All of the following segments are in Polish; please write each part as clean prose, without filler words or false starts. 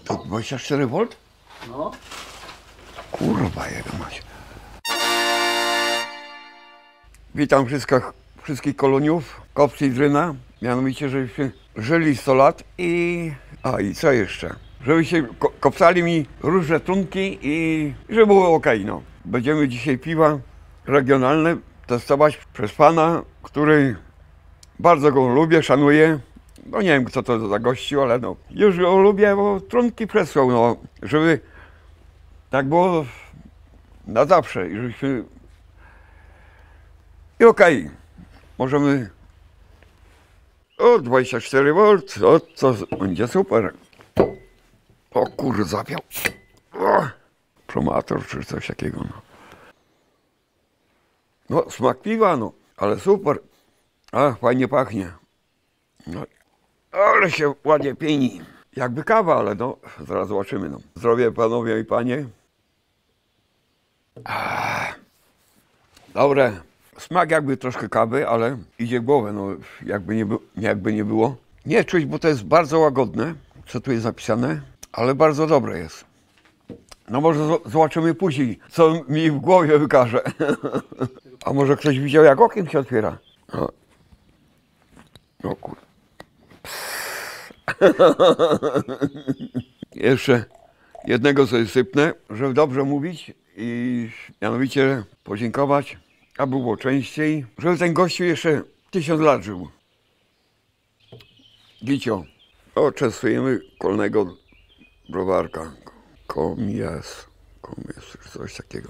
To 24 V? No. Kurwa jego mać. Witam wszystkich koloniów, kopcy i dryna. Mianowicie, żebyśmy żyli 100 lat i co jeszcze? Żebyście kopsali mi różne trunki i żeby było ok, no. Będziemy dzisiaj piwa regionalne testować przez pana, który bardzo go lubię, szanuję. No nie wiem, kto to za gościu, ale no już go lubię, bo trunki przesłał, no. Żeby tak było na zawsze i żebyśmy... I okej, możemy... O, 24 V, o, to będzie super. O kur, zapiał. O, promator czy coś takiego, no. No, smak piwa, no, ale super. Fajnie pachnie. No, ale się ładnie pieni. Jakby kawa, ale no, zaraz zobaczymy, no. Zdrowie panowie i panie. Dobre. Smak jakby troszkę kawy, ale idzie w głowę, no, jakby nie było. Nie czuć, bo to jest bardzo łagodne, co tu jest napisane, ale bardzo dobre jest. No może zobaczymy później, co mi w głowie wykaże. A może ktoś widział, jak okiem się otwiera? No kur... Jeszcze jednego sobie sypnę, żeby dobrze mówić i mianowicie podziękować, aby było częściej, żeby ten gościu jeszcze 1000 lat żył. Gicio. O, częstujemy kolnego browarka. Komies, czy coś takiego.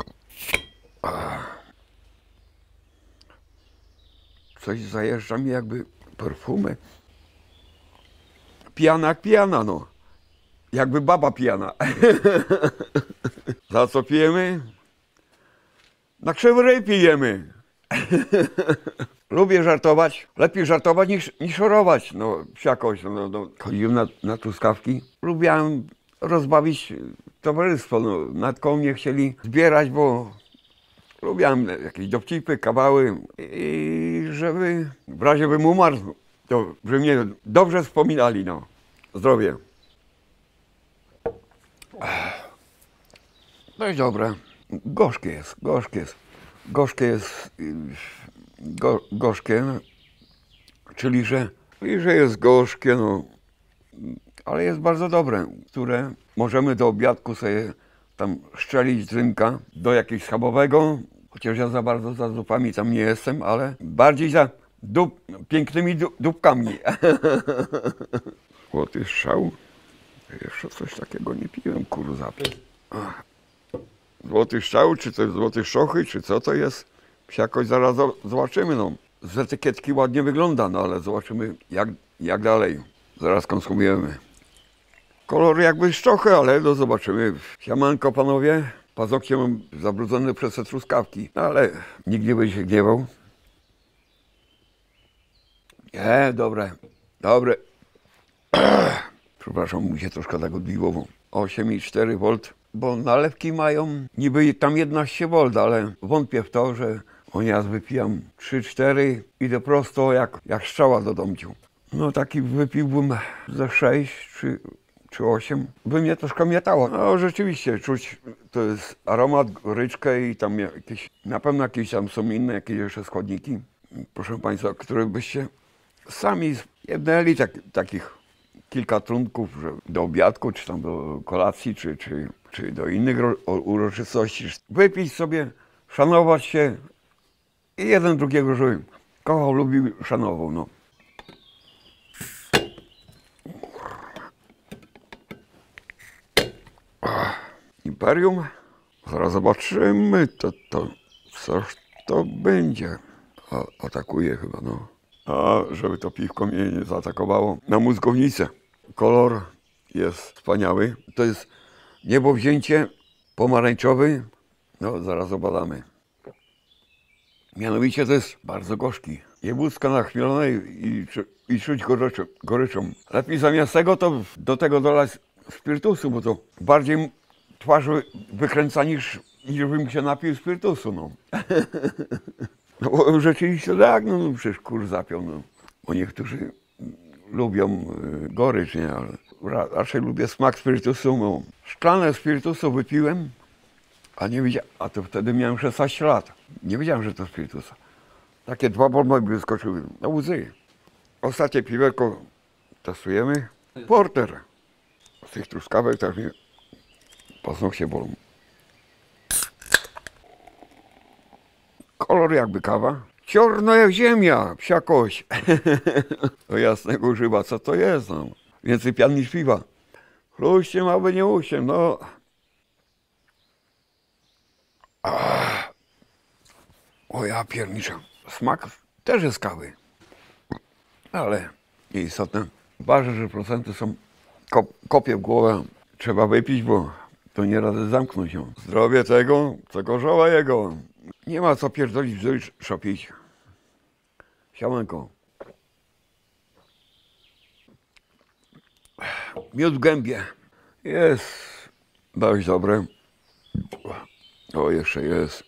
Coś zajeżdża mi jakby perfumy. Pijana jak pijana, no. Jakby baba pijana. Za co pijemy? Na krzywy ryj pijemy. Lubię żartować. Lepiej żartować niż szorować. No, jakoś. No. Chodziłem na truskawki. Lubiłem rozbawić towarzystwo. No, nad koło mnie chcieli zbierać, bo lubiłem jakieś dowcipy, kawały. I żeby w razie bym umarł, to żeby mnie dobrze wspominali. No. Zdrowie. No i dobre. Gorzkie jest. Gorzkie, czyli że jest gorzkie, no, ale jest bardzo dobre, które możemy do obiadku sobie tam szczelić drinka do jakiegoś schabowego, chociaż ja za bardzo za zupami tam nie jestem, ale bardziej za pięknymi dupkami. Złoty strzał? Jeszcze coś takiego nie piłem, kurwa. Złoty strzał, czy to jest złoty szochy, czy co to jest? Jakoś zaraz zobaczymy, no. Z etykietki ładnie wygląda, no ale zobaczymy jak dalej. Zaraz konsumujemy. Kolor jakby szczochy, ale no zobaczymy. Siamanko panowie, paznokcie mam zabrudzone przez te truskawki, no, ale nikt nie będzie się gniewał. Nie, dobre. Przepraszam, mi się troszkę tak odbiło. 8,4 V, bo nalewki mają niby tam 11 V, ale wątpię w to, że ja wypijam 3-4, idę prosto jak strzała do domciu. No taki wypiłbym ze 6 czy 8, by mnie troszkę mietało. No rzeczywiście, czuć to jest aromat, goryczkę i tam na pewno jakieś tam są inne, jakieś jeszcze składniki. Proszę państwa, które byście sami jednęli takich kilka trunków do obiadku, czy tam do kolacji, czy do innych uroczystości. Wypić sobie, szanować się i jeden drugiego, żeby kochał, lubił, szanował, no. Imperium? Zaraz zobaczymy, coś to będzie. Atakuje chyba, no. Żeby to piwko mnie nie zaatakowało. Na mózgownicę. Kolor jest wspaniały. To jest niebowzięcie pomarańczowy. No, zaraz obadamy. Mianowicie to jest bardzo gorzki. Jebłuska nachmielonej i czuć goryczą. Lepiej zamiast tego to do tego dolać spirytusu, bo to bardziej twarz wykręca niż bym się napił spirytusu, no. No bo rzeczywiście tak, no przecież kur zapiął, no. Bo niektórzy lubią gorycz, nie, ale raczej lubię smak spirytusu. No. Szklanę spirytusu wypiłem, a nie wiedziałem, a to wtedy miałem 16 lat. Nie wiedziałem, że to spirytusa. Takie 2 bomby wyskoczyły na łzy. Ostatnie piwerko testujemy. Porter. Z tych truskawek też mnie paznokcie bolą. Kolor jakby kawa. Ciorno jak ziemia, psia kość. Do jasnego grzyba, co to jest? No? Więcej pian niż piwa. Chluściem, aby nie usiem, no. O ja pierniczę. Smak też jest kawy. Ale nieistotne. Ważne, że procenty są kopie w głowę. Trzeba wypić, bo to nie radzę zamknąć ją. Zdrowie tego, co gorzoła jego. Nie ma co pierdolić, bzdury, trzeba pić. Siamanko. Miód w gębie. Jest dość dobre. O, jeszcze jest.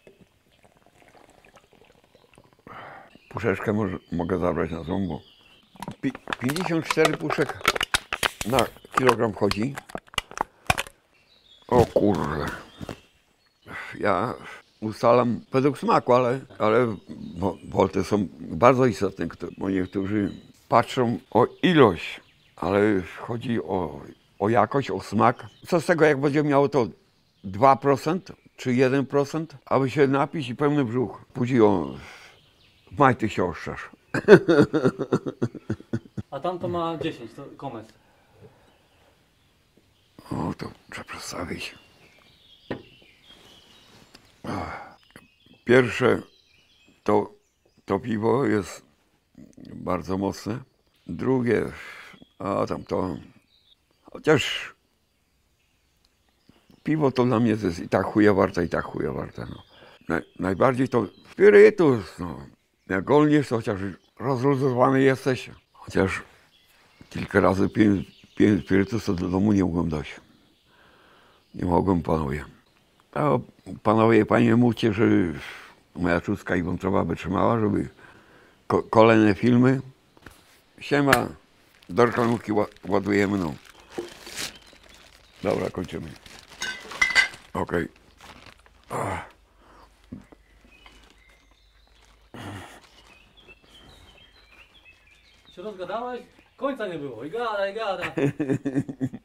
Puszeczkę mogę zabrać na ząbu. 54 puszek na kilogram wchodzi. O kurde. Ja ustalam według smaku, ale wolty są bardzo istotne, bo niektórzy patrzą o ilość, ale chodzi o jakość, o smak. Co z tego, jak będzie miało to 2% czy 1%, aby się napić i pełny brzuch. Później w majty się oszczasz. A tam to ma 10, to komes. O, to trzeba przedstawić. Pierwsze to piwo jest bardzo mocne. Drugie, a tam to... Chociaż piwo to dla mnie to jest i tak chuja warte, i tak chuja warte. No. Najbardziej to spirytus. No. Jak golniesz, to chociaż rozluzowany jesteś. Chociaż kilka razy piłem spirytus, to do domu nie mogłem dojść. Nie mogłem, panowie. A panowie, panie, mówcie, że moja czustka i wątroba by trzymała, żeby kolejne filmy. Siema, do reklamówki ładujemy, no. Dobra, kończymy. Okej. Się rozgadałeś? Końca nie było i gada, i gada.